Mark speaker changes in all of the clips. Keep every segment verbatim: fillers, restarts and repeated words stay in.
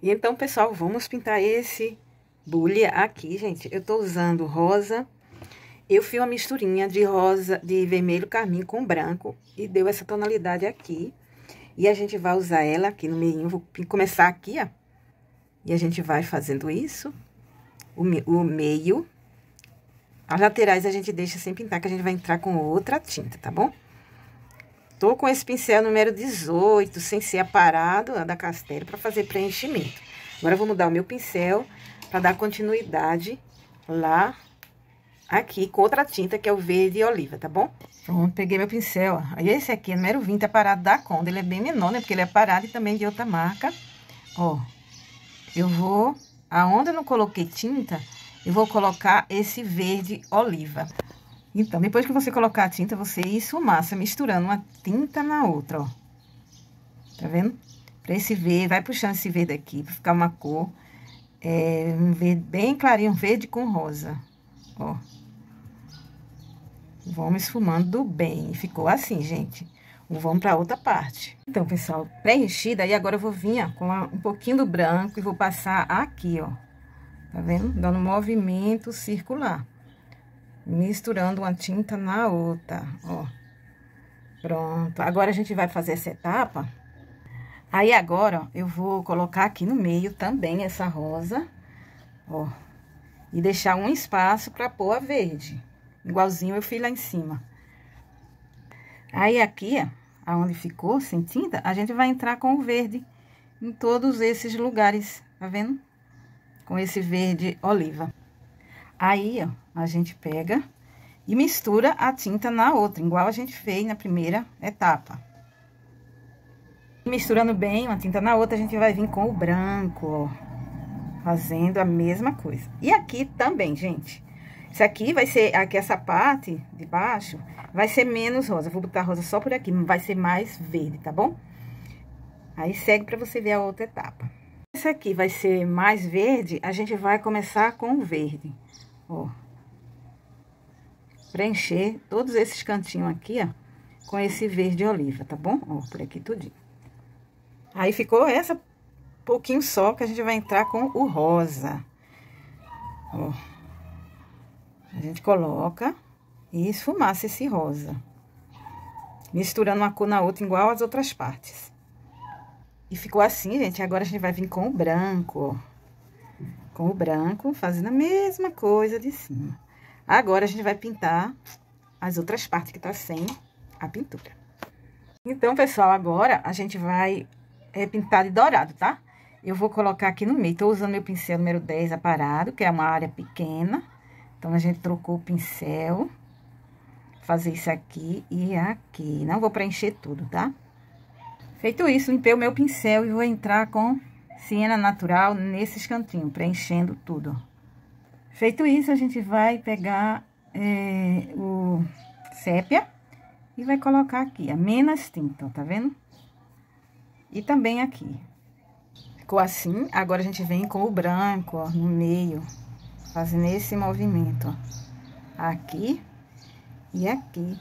Speaker 1: E então, pessoal, vamos pintar esse bule aqui, gente. Eu tô usando rosa. Eu fiz uma misturinha de rosa, de vermelho carmim com branco e deu essa tonalidade aqui. E a gente vai usar ela aqui no meio. Vou começar aqui, ó. E a gente vai fazendo isso. O, me, o meio. As laterais a gente deixa sem pintar, que a gente vai entrar com outra tinta, tá bom? Tô com esse pincel número dezoito, sem ser aparado, da Castelli, para fazer preenchimento. Agora, eu vou mudar o meu pincel para dar continuidade lá, aqui, com outra tinta, que é o verde oliva, tá bom? Pronto, peguei meu pincel, ó. E esse aqui, número vinte, aparado da Conda. Ele é bem menor, né? Porque ele é aparado e também de outra marca. Ó, eu vou, aonde eu não coloquei tinta, eu vou colocar esse verde oliva. Então, depois que você colocar a tinta, você esfumaça, misturando uma tinta na outra, ó. Tá vendo? Pra esse verde, vai puxando esse verde aqui, pra ficar uma cor, é, um verde bem clarinho, um verde com rosa, ó. Vamos esfumando bem, ficou assim, gente. Vamos pra outra parte. Então, pessoal, preenchida, aí agora eu vou vir, ó, com um pouquinho do branco e vou passar aqui, ó. Tá vendo? Dando um movimento circular. Misturando uma tinta na outra, ó. Pronto. Agora, a gente vai fazer essa etapa. Aí, agora, ó, eu vou colocar aqui no meio também essa rosa, ó. E deixar um espaço pra pôr a verde. Igualzinho eu fiz lá em cima. Aí, aqui, ó, aonde ficou sem tinta, a gente vai entrar com o verde em todos esses lugares, tá vendo? Com esse verde oliva. Aí, ó, a gente pega e mistura a tinta na outra, igual a gente fez na primeira etapa. Misturando bem uma tinta na outra, a gente vai vir com o branco, ó, fazendo a mesma coisa. E aqui também, gente, isso aqui vai ser, aqui essa parte de baixo, vai ser menos rosa. Vou botar rosa só por aqui, vai ser mais verde, tá bom? Aí, segue pra você ver a outra etapa. Esse aqui vai ser mais verde, a gente vai começar com o verde. Ó, preencher todos esses cantinhos aqui, ó, com esse verde oliva, tá bom? Ó, por aqui tudinho. Aí, ficou essa pouquinho só, que a gente vai entrar com o rosa. Ó, a gente coloca e esfumaça esse rosa. Misturando uma cor na outra, igual as outras partes. E ficou assim, gente. Agora, a gente vai vir com o branco, ó. Com o branco, fazendo a mesma coisa de cima. Agora, a gente vai pintar as outras partes que tá sem a pintura. Então, pessoal, agora a gente vai é, pintar de dourado, tá? Eu vou colocar aqui no meio. Tô usando meu pincel número dez aparado, que é uma área pequena. Então, a gente trocou o pincel. Fazer isso aqui e aqui. Não vou preencher tudo, tá? Feito isso, limpei o meu pincel e vou entrar com siena natural nesses cantinhos, preenchendo tudo. Feito isso, a gente vai pegar é, o sépia e vai colocar aqui, a menos tinta, tá vendo? E também aqui. Ficou assim, agora a gente vem com o branco, ó, no meio, fazendo esse movimento, ó. Aqui e aqui.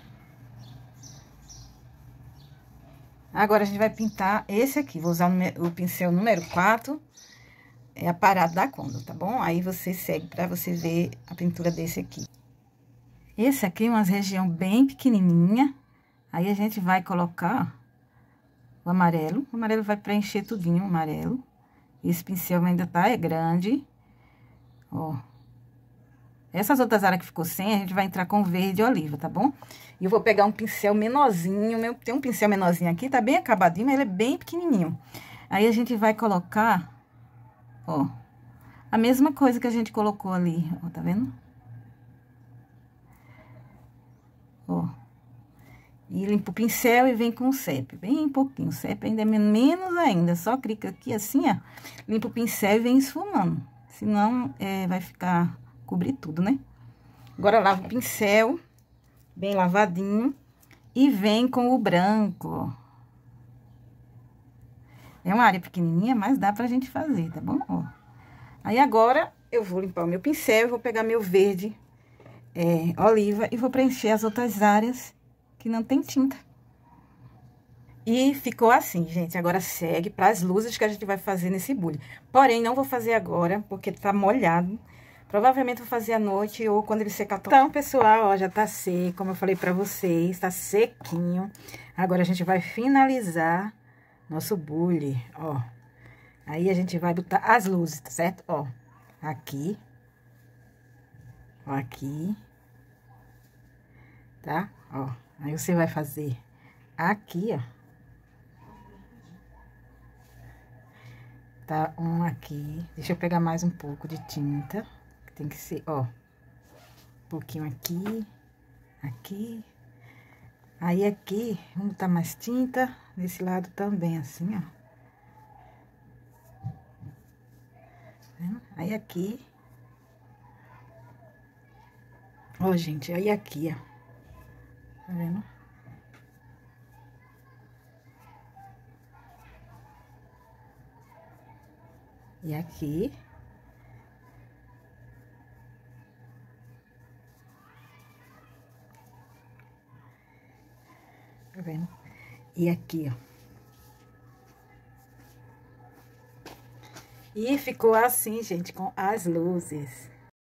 Speaker 1: Agora, a gente vai pintar esse aqui. Vou usar o pincel número quatro, é aparado da Conda, tá bom? Aí, você segue pra você ver a pintura desse aqui. Esse aqui é uma região bem pequenininha. Aí, a gente vai colocar o amarelo. O amarelo vai preencher tudinho, o amarelo. Esse pincel ainda tá, é grande. Ó. Essas outras áreas que ficou sem, a gente vai entrar com verde e oliva, tá bom? E eu vou pegar um pincel menorzinho, meu, tem um pincel menorzinho aqui, tá bem acabadinho, mas ele é bem pequenininho. Aí, a gente vai colocar, ó, a mesma coisa que a gente colocou ali, ó, tá vendo? Ó. E limpa o pincel e vem com o sépia, bem pouquinho, o sépia ainda é menos ainda, só clica aqui assim, ó, limpa o pincel e vem esfumando, senão é, vai ficar... cobrir tudo, né? Agora, lava o pincel, bem lavadinho, e vem com o branco, ó. É uma área pequenininha, mas dá pra gente fazer, tá bom? Ó. Aí, agora, eu vou limpar o meu pincel, vou pegar meu verde é, oliva e vou preencher as outras áreas que não tem tinta. E ficou assim, gente. Agora segue para as luzes que a gente vai fazer nesse bule. Porém, não vou fazer agora, porque tá molhado. Provavelmente vou fazer à noite ou quando ele secar. Então, pessoal, ó, já tá seco, como eu falei pra vocês, tá sequinho. Agora a gente vai finalizar nosso bule, ó. Aí a gente vai botar as luzes, tá certo? Ó, aqui. Ó, aqui. Tá? Ó, aí você vai fazer aqui, ó. Tá, um aqui. Deixa eu pegar mais um pouco de tinta. Tem que ser, ó. Um pouquinho aqui. Aqui. Aí aqui, vamos botar mais tinta. Nesse lado também, assim, ó. Tá? Aí aqui. Ó, gente, aí aqui, ó. Tá vendo? E aqui. Tá vendo? E aqui, ó. E ficou assim, gente, com as luzes.